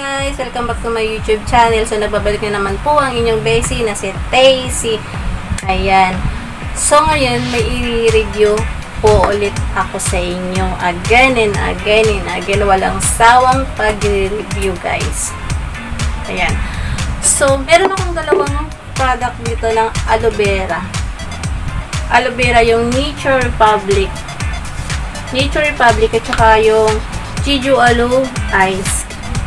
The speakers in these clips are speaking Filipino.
guys! Welcome back to my YouTube channel. So, nagbabalik na naman po ang inyong bestie na si Tacy. Ayan. So, ngayon, may i-review po ulit ako sa inyo. Again and again and again. Walang sawang pag-review, guys. Ayan. So, meron akong dalawang product dito ng aloe vera. Aloe vera yung Nature Republic. Nature Republic at saka yung Jeju Aloe Ice.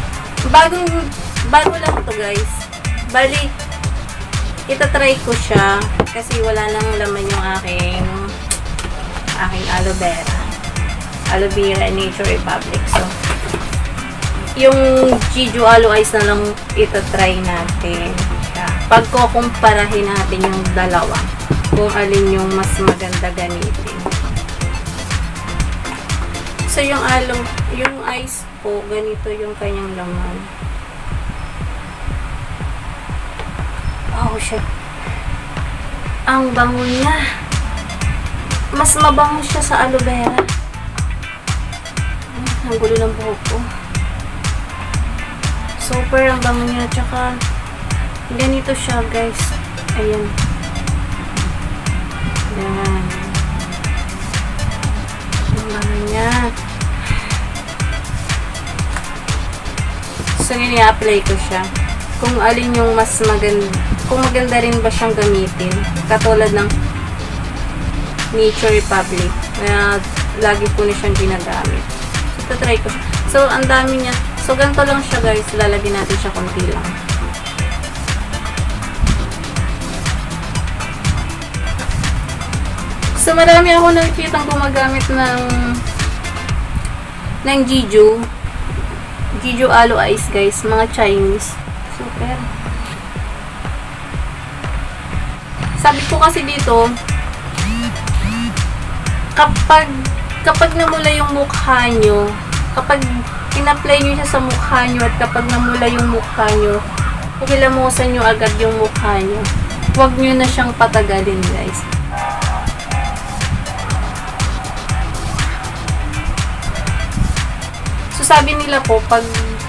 Bago lang to guys. Bali, itatry ko siya kasi wala nang laman yung aking aloe vera. Aloe vera Nature Republic. So, yung Jeju Aloe Ice na lang itatry natin. Pagkukumparahin natin yung dalawa. Kung alin yung mas maganda gamitin. So, yung ice po, ganito yung kanyang laman. Oh, shit. Ang bango niya. Mas mabango siya sa aloe vera. Ang gulo ng buhok ko. Super ang bango niya. Tsaka, ganito siya, guys. Ayan. Ayan. Ang bango niya. So, i-apply ko siya. Kung alin yung mas maganda, kung maganda rin ba siyang gamitin. Katulad ng Nature Republic. Na lagi ko na siyang ginagamit. So, try ko siya. So, ang dami niya. So, ganito lang siya, guys. Lalagyan natin siya konti lang. So, marami ako nakikitang gumagamit ng Jeju Aloe Ice, guys. Mga Chinese. Super. Sabi ko kasi dito, kapag namula yung mukha nyo, kapag in-apply nyo siya sa mukha nyo, at kapag namula yung mukha nyo, hilamusan nyo agad yung mukha nyo. Huwag nyo na siyang patagalin, guys. Sabi nila po, pag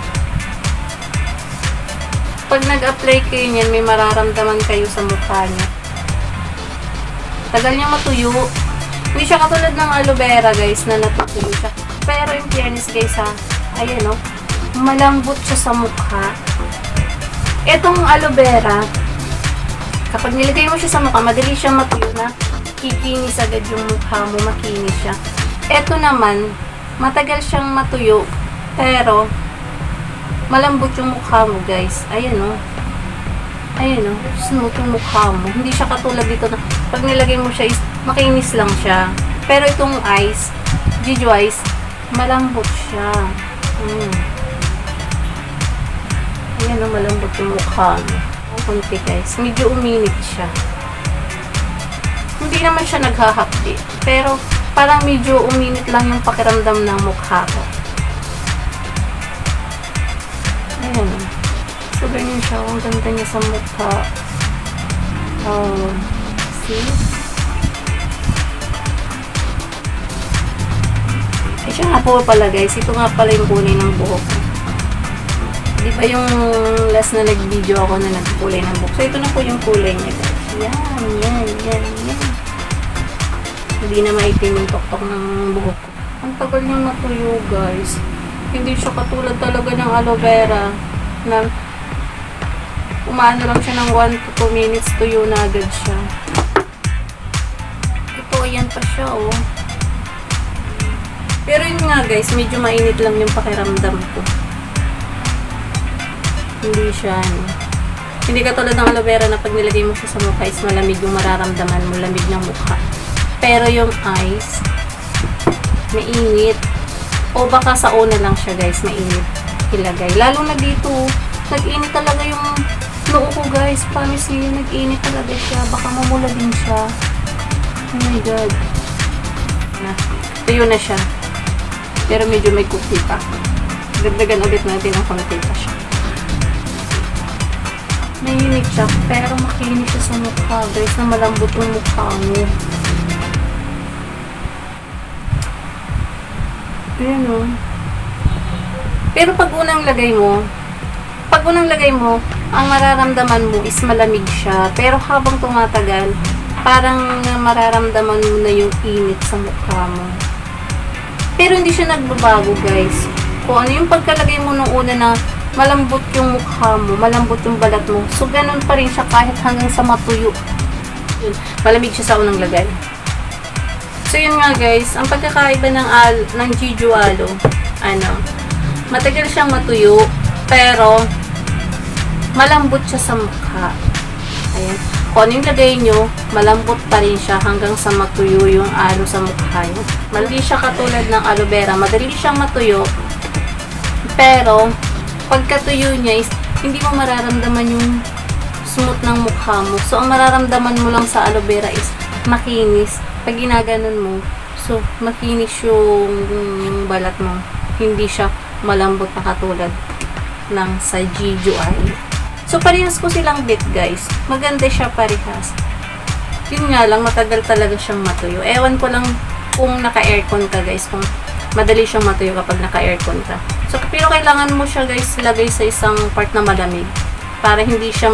nag-apply kayo niyan, may mararamdaman kayo sa mukha niya. Tagal niya matuyo. Hindi siya katulad ng aloe vera, guys, na natutuyo siya. Pero in fairness, guys, ha, ayan, no, malambot siya sa mukha. Etong aloe vera, kapag nilagay mo siya sa mukha, madali siyang matuyo na kikinis agad yung mukha mo, makinis siya. Eto naman, matagal siyang matuyo, pero malambot yung mukha mo, guys. Ayan, o. Ayan, o. Smooth yung mukha mo. Hindi siya katulad dito na pag nilagay mo siya, makinis lang siya. Pero itong ice, Jeju Ice, malambot siya. Ayan, o. Malambot yung mukha mo. Kunti, guys. Medyo uminit siya. Hindi naman siya naghahapdi. Pero, parang medyo uminit lang yung pakiramdam ng mukha ko. Ayan. So, ganyan siya. Ang ganda niya sa mukha. Oh. See? Ay, siya nga po pala, guys. Ito nga pala yung kulay ng buhok. Di ba yung last na nag-video ako na nagkulay ng buhok? So, ito na po yung kulay niya, guys. Yan. Hindi na maitim yung tok-tok ng buhok ko. Ang tagal niyang matuyo, guys. Hindi siya katulad talaga ng aloe vera na umaano lang siya ng 1 to 2 minutes, tuyo na agad siya. Ito, ayan pa siya, oh. Pero yun nga, guys, medyo mainit lang yung pakiramdam ko. Hindi siya, hindi katulad ng aloe vera na pag nilagay mo siya sa mukha is malamig yung mararamdaman mo, lamig ng mukha. Pero yung ice, mainit. O baka sa una lang siya, guys, mainit ilagay. Lalo na dito, nag-init talaga yung noo ko, guys. Promise you, nag-init talaga siya. Baka mamula din siya. Oh my God. Tuyo na siya. Pero medyo may cookie pa. Dagdagan ulit natin ang konti pa siya. Mainit siya, pero makinis siya sa mukha, guys, na malambot yung mukha mo. Ayan, o. Pero pag unang lagay mo, pag unang lagay mo, ang mararamdaman mo is malamig siya. Pero habang tumatagal, parang mararamdaman mo na yung init sa mukha mo. Pero hindi siya nagbabago, guys. Kung ano yung pagkalagay mo nung una na malambot yung mukha mo, malambot yung balat mo. So, ganun pa rin siya kahit hanggang sa matuyo. Yun, malamig siya sa unang lagay. So, yun nga, guys. Ang pagkakaiba ng Jeju Aloe, matagal siyang matuyo, pero malambot siya sa mukha. Ayan. Kung ano yung lagay nyo, malambot pa rin siya hanggang sa matuyo yung aloe sa mukha nyo. Hindi siya katulad ng aloe vera. Madali siyang matuyo, pero pagkatuyo niya is hindi mo mararamdaman yung smooth ng mukha mo. So, ang mararamdaman mo lang sa aloe vera is makinis. Pag ginaganon mo, so, makinis yung balat mo. Hindi siya malambot na katulad ng sa Jeju Aloe. So, parehas ko silang bit, guys. Maganda siya parehas. Yun nga lang, matagal talaga siyang matuyo. Ewan ko lang kung naka-aircon ka, guys. Kung madali siyang matuyo kapag naka-aircon ka. So, pero kailangan mo siya, guys, lagay sa isang part na malamig. Para hindi siya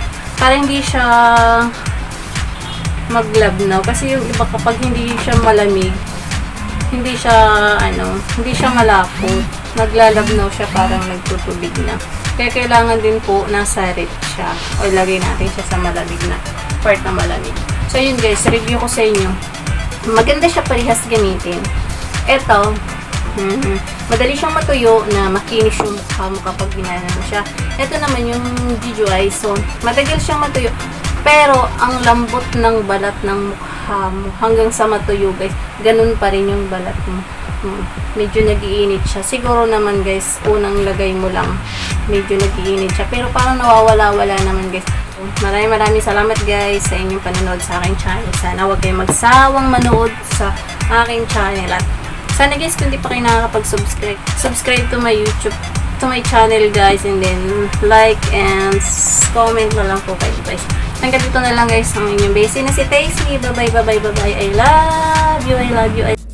maglabnaw. Kasi yung iba kapag hindi siya malamig, hindi siya malapot. Naglalabnaw siya, parang nagtutubig na. Kaya kailangan din po nasa rep siya. O lagay natin siya sa malamig na part na malamig. So, yun guys, review ko sa inyo. Maganda siya parehas gamitin. Ito, madali siyang matuyo na makinis yung mukha mo kapag ginana mo siya. Ito naman yung Jeju Eye. So, matagal siyang matuyo. Pero, ang lambot ng balat ng mukha mo hanggang sa matuyo guys, ganun pa rin yung balat mo. Medyo nag-iinit siya. Siguro naman guys, unang lagay mo lang, medyo nag-iinit siya. Pero parang nawawala-wala naman guys. Maraming salamat guys sa inyong panonood sa aking channel. Sana huwag kayong magsawang manood sa aking channel. At sana guys, kung di pa kayo nakakapag-subscribe, subscribe to my YouTube, to my channel guys. And then, like and comment na lang po kayo guys. Hanggang dito na lang guys ang inyong base na si Tasty. Bye-bye, bye-bye, bye-bye. I love you, I love you.